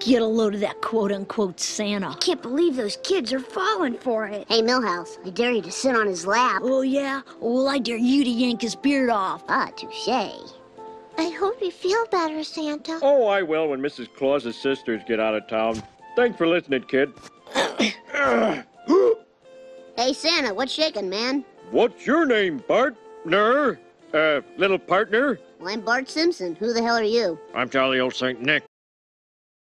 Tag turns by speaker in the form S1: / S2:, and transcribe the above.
S1: Get a load of that quote-unquote Santa.
S2: I can't believe those kids are falling for it.
S3: Hey, Millhouse, I dare you to sit on his lap.
S1: Oh, yeah? Well, I dare you to yank his beard off.
S3: Ah, touche.
S2: I hope you feel better, Santa.
S4: Oh, I will when Mrs. Claus's sisters get out of town. Thanks for listening, kid.
S3: Hey, Santa, what's shaking, man?
S4: What's your name, partner? Little partner?
S3: Well, I'm Bart Simpson. Who the hell are you?
S4: I'm Jolly Old Saint Nick.